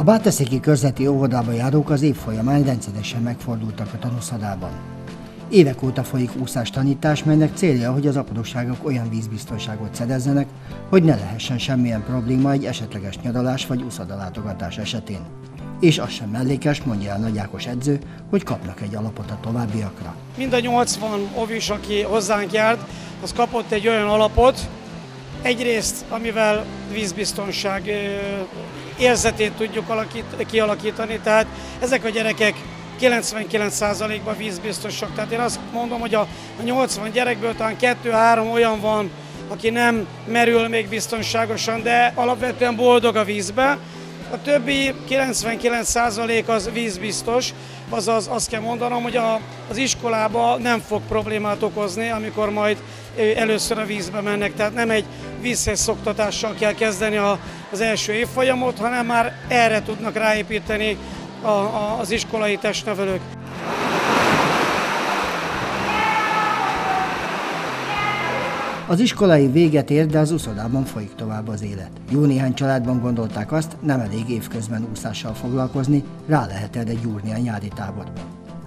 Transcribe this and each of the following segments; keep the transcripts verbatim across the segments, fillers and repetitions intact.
A báteszéki körzeti óvodába járók az év folyamán rendszeresen megfordultak a tanúszadában. Évek óta folyik úszástanítás, melynek célja, hogy az apróságok olyan vízbiztonságot szerezzenek, hogy ne lehessen semmilyen probléma egy esetleges nyaralás vagy úszodalátogatás esetén. És az sem mellékes, mondja el Nagy Ákos edző, hogy kapnak egy alapot a továbbiakra. Mind a nyolcvan ovis, aki hozzánk járt, az kapott egy olyan alapot, egyrészt, amivel vízbiztonság érzetét tudjuk kialakítani, tehát ezek a gyerekek kilencvenkilenc százalékban vízbiztosak. Tehát én azt mondom, hogy a nyolcvan gyerekből talán kettő-három olyan van, aki nem merül még biztonságosan, de alapvetően boldog a vízbe. A többi kilencvenkilenc százalék az vízbiztos, azaz azt kell mondanom, hogy a, az iskolába nem fog problémát okozni, amikor majd először a vízbe mennek. Tehát nem egy vízhez szoktatással kell kezdeni a, az első évfolyamot, hanem már erre tudnak ráépíteni a, a, az iskolai testnevelők. Az iskolai véget ér, de az úszodában folyik tovább az élet. Jó néhány családban gondolták azt, nem elég évközben úszással foglalkozni, rá lehet erre gyúrni a nyári táborban.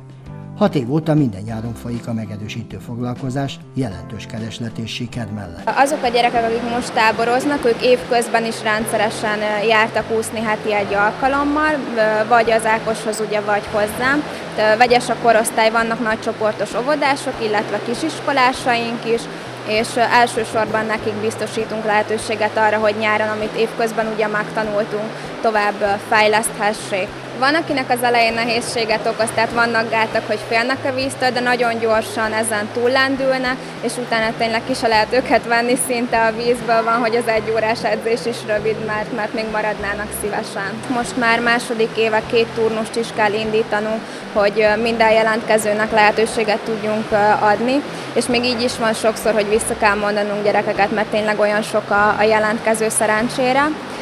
Hat év óta minden nyáron folyik a megerősítő foglalkozás, jelentős kereslet és siker mellett. Azok a gyerekek, akik most táboroznak, ők évközben is rendszeresen jártak úszni heti egy alkalommal, vagy az Ákoshoz, ugye, vagy hozzám. Vegyes a korosztály, vannak nagycsoportos óvodások, illetve kisiskolásaink is, és elsősorban nekik biztosítunk lehetőséget arra, hogy nyáron, amit évközben ugye megtanultunk, tovább fejleszthessék. Van, akinek az elején nehézséget okoz, tehát vannak gátak, hogy félnek a víztől, de nagyon gyorsan ezen túllendülnek, és utána tényleg ki se lehet őket venni, szinte a vízből van, hogy az egy órás edzés is rövid, mert, mert még maradnának szívesen. Most már második éve két turnust is kell indítanunk, hogy minden jelentkezőnek lehetőséget tudjunk adni, és még így is van sokszor, hogy vissza kell mondanunk gyerekeket, mert tényleg olyan sok a, a jelentkező szerencsére.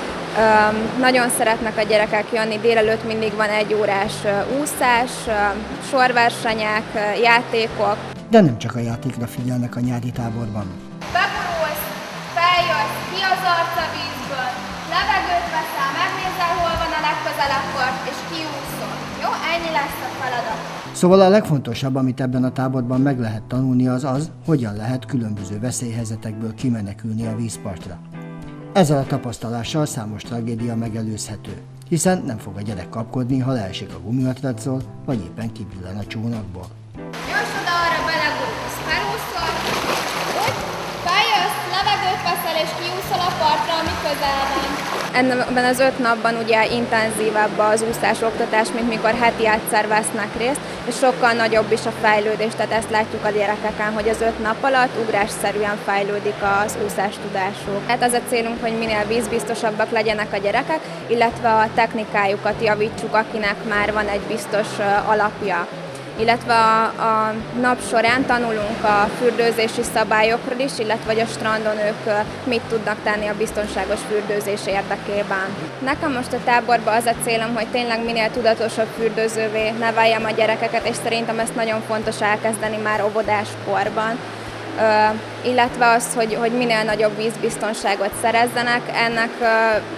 Um, nagyon szeretnek a gyerekek jönni, délelőtt mindig van egy órás uh, úszás, uh, sorversenyek, uh, játékok. De nem csak a játékra figyelnek a nyári táborban. Bepululsz, feljössz, ki az arc a vízből, levegőt veszel, megnézel, hol van a legközelebb part, és kiúszol. Jó, ennyi lesz a feladat. Szóval a legfontosabb, amit ebben a táborban meg lehet tanulni, az az, hogyan lehet különböző veszélyhelyzetekből kimenekülni a vízpartra. Ezzel a tapasztalással számos tragédia megelőzhető, hiszen nem fog a gyerek kapkodni, ha leesik a gumimatracról, vagy éppen kibillen a csónakból. Jössz oda, arra belegurulsz, felúszol, úgy, feljössz, levegőt veszel és kiúszol a partra, ami közel van. Ebben az öt napban ugye intenzívebb az úszás oktatás, mint mikor heti egyszer vesznek részt, és sokkal nagyobb is a fejlődés, tehát ezt látjuk a gyerekeken, hogy az öt nap alatt ugrásszerűen fejlődik az úszás tudásuk. Hát az a célunk, hogy minél vízbiztosabbak legyenek a gyerekek, illetve a technikájukat javítsuk, akinek már van egy biztos alapja. Illetve a, a nap során tanulunk a fürdőzési szabályokról is, illetve hogy a strandon ők mit tudnak tenni a biztonságos fürdőzés érdekében. Nekem most a táborban az a célom, hogy tényleg minél tudatosabb fürdőzővé neveljem a gyerekeket, és szerintem ezt nagyon fontos elkezdeni már óvodáskorban. Uh, illetve az, hogy, hogy minél nagyobb vízbiztonságot szerezzenek. Ennek uh,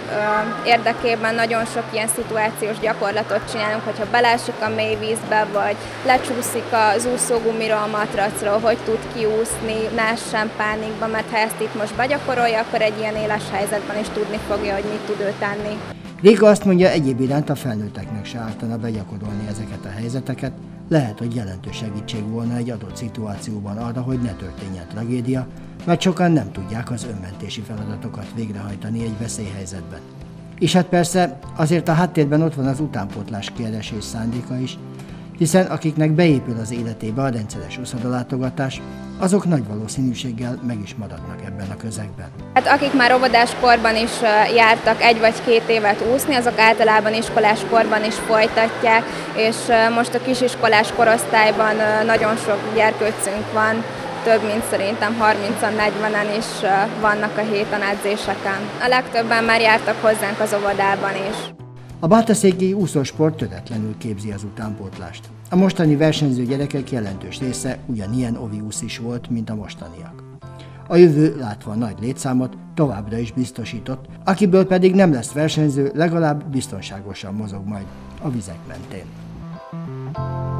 uh, érdekében nagyon sok ilyen szituációs gyakorlatot csinálunk, hogyha beleesik a mély vízbe, vagy lecsúszik az úszógumiról, a matracról, hogy tud kiúszni, ne essen pánikba, mert ha ezt itt most begyakorolja, akkor egy ilyen éles helyzetben is tudni fogja, hogy mit tud ő tenni. Réka azt mondja, egyéb iránt a felnőtteknek se ártana begyakorolni ezeket a helyzeteket, lehet, hogy jelentős segítség volna egy adott szituációban arra, hogy ne történjen tragédia, mert sokan nem tudják az önmentési feladatokat végrehajtani egy veszélyhelyzetben. És hát persze azért a háttérben ott van az utánpótlás keresés szándéka is, hiszen akiknek beépül az életébe a rendszeres úszodalátogatás, azok nagy valószínűséggel meg is maradnak ebben a közegben. Hát akik már óvodáskorban is jártak egy vagy két évet úszni, azok általában iskoláskorban is folytatják, és most a kisiskolás korosztályban nagyon sok gyerkőcünk van, több mint szerintem harmincan-negyvenen is vannak a héten edzéseken. A legtöbben már jártak hozzánk az óvodában is. A báteszéki úszósport töretlenül képzi az utánpótlást. A mostani versenyző gyerekek jelentős része ugyanilyen oviusz is volt, mint a mostaniak. a jövő látva a nagy létszámot továbbra is biztosított, akiből pedig nem lesz versenyző, legalább biztonságosan mozog majd a vizek mentén.